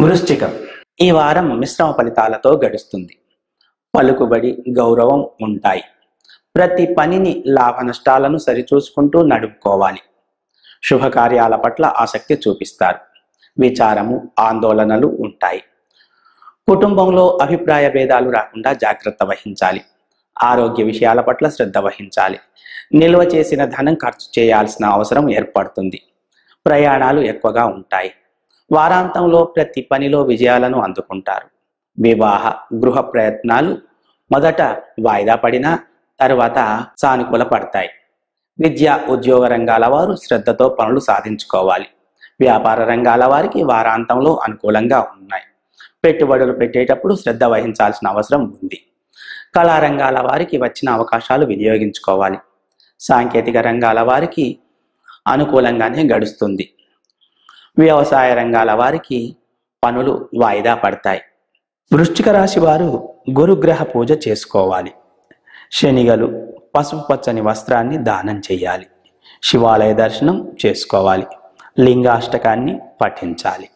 వృశ్చికం. ఈ వారం మిశ్రమ ఫలితాలతో గడుస్తుంది. పలుకుబడి, గౌరవం ఉంటాయి. ప్రతి పనిని లాభ నష్టాలను సరిచూసుకుంటూ నడుపుకోవాలి. శుభకార్యాల పట్ల ఆసక్తి చూపిస్తారు. విచారము, ఆందోళనలు ఉంటాయి. కుటుంబంలో అభిప్రాయ భేదాలు రాకుండా జాగ్రత్త వహించాలి. ఆరోగ్య విషయాల పట్ల శ్రద్ధ వహించాలి. నిల్వ చేసిన ధనం ఖర్చు చేయాల్సిన అవసరం ఏర్పడుతుంది. ప్రయాణాలు ఎక్కువగా ఉంటాయి. వారాంతంలో ప్రతి పనిలో విజయాలను అందుకుంటారు. వివాహ, గృహ ప్రయత్నాలు మొదట వాయిదా పడినా తరువాత సానుకూల పడతాయి. విద్య, ఉద్యోగ రంగాల వారు శ్రద్ధతో పనులు సాధించుకోవాలి. వ్యాపార రంగాల వారికి వారాంతంలో అనుకూలంగా ఉన్నాయి. పెట్టుబడులు పెట్టేటప్పుడు శ్రద్ధ వహించాల్సిన అవసరం ఉంది. కళారంగాల వారికి వచ్చిన అవకాశాలు వినియోగించుకోవాలి. సాంకేతిక రంగాల వారికి అనుకూలంగానే గడుస్తుంది. వ్యవసాయ రంగాల వారికి పనులు వాయిదా పడతాయి. వృశ్చిక రాశి వారు గురుగ్రహ పూజ చేసుకోవాలి. శనిగలు, పసుపు పచ్చని వస్త్రాన్ని దానం చేయాలి. శివాలయ దర్శనం చేసుకోవాలి. లింగాష్టకాన్ని పఠించాలి.